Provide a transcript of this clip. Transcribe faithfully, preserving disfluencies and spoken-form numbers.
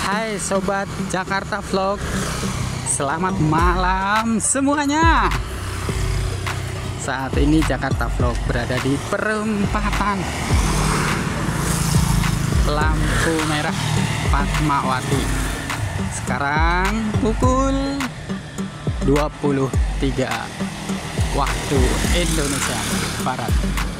Hai Sobat Jakarta Vlog, selamat malam semuanya. Saat ini Jakarta Vlog berada di perempatan lampu merah Fatmawati. Sekarang pukul dua puluh tiga waktu Indonesia Barat.